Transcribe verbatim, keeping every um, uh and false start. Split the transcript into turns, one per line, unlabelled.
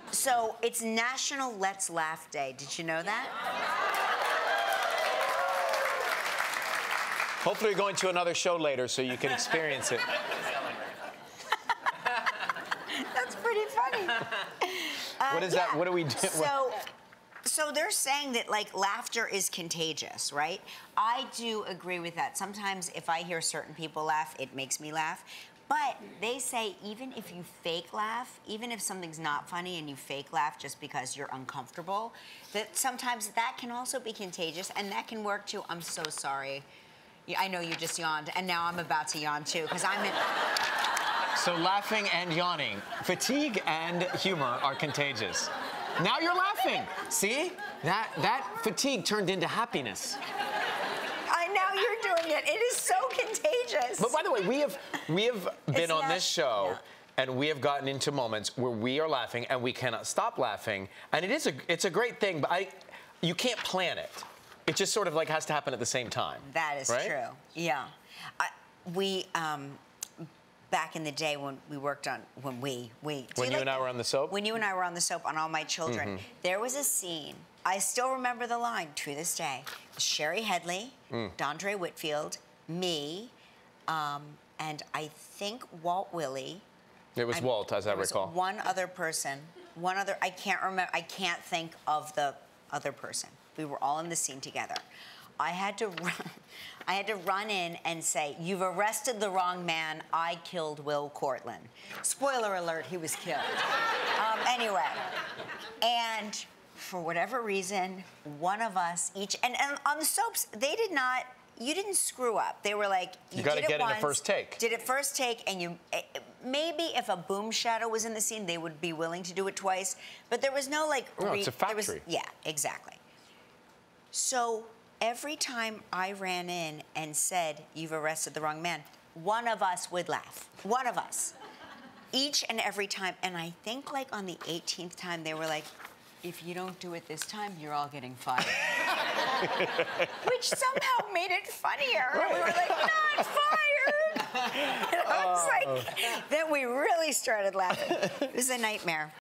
So it's National Let's Laugh Day. Did you know that?
Hopefully you're going to another show later so you can experience it.
That's pretty funny. Uh,
What is
yeah.
that? What do we do?
So, so they're saying that, like, laughter is contagious, right? I do agree with that. Sometimes if I hear certain people laugh, it makes me laugh. But they say even if you fake laugh, even if something's not funny and you fake laugh just because you're uncomfortable, that sometimes that can also be contagious, and that can work too. I'm so sorry. Yeah, I know you just yawned, and now I'm about to yawn too, because I'm in...
So laughing and yawning, fatigue and humor are contagious. Now you're laughing. See? That, that fatigue turned into happiness.
I now you're doing it. It is so contagious.
But by the way, we have we have been
It's
on
not-
this show,
yeah.
and we have gotten into moments where we are laughing and we cannot stop laughing, and it is a it's a great thing. But I, you can't plan it. It just sort of like has to happen at the same time.
That is
right?
true. Yeah, I, we um, back in the day when we worked on when we we do
When you
like-
and I were on the soap.
when you and I were on the soap on All My Children,
Mm-hmm.
there was a scene. I still remember the line to this day. Sherry Headley,
Mm.
Dondre Whitfield, me, um, and I think Walt Willey.
It was
I-
Walt, as I
there was
recall.
One other person. One other. I can't remember. I can't think of the other person. We were all in the scene together. I had to run. I had to run in and say, "You've arrested the wrong man. I killed Will Cortland." Spoiler alert: he was killed. um, anyway, and for whatever reason, one of us each, and, and on the soaps, they did not. You didn't screw up. They were like, you,
You gotta
did it
get it in
once,
a first take.
Did it first take, and you eh, maybe if a boom shadow was in the scene, they would be willing to do it twice. But there was no like.
No,
re-
it's a
there was-
factory.
yeah, exactly. So every time I ran in and said, "You've arrested the wrong man," one of us would laugh. One of us. Each and every time. And I think like on the eighteenth time, they were like, "If you don't do it this time, you're all getting fired." Which somehow made it funnier.
Right.
We were like, "Not fired." And I was
Oh.
like, then we really started laughing. It was a nightmare.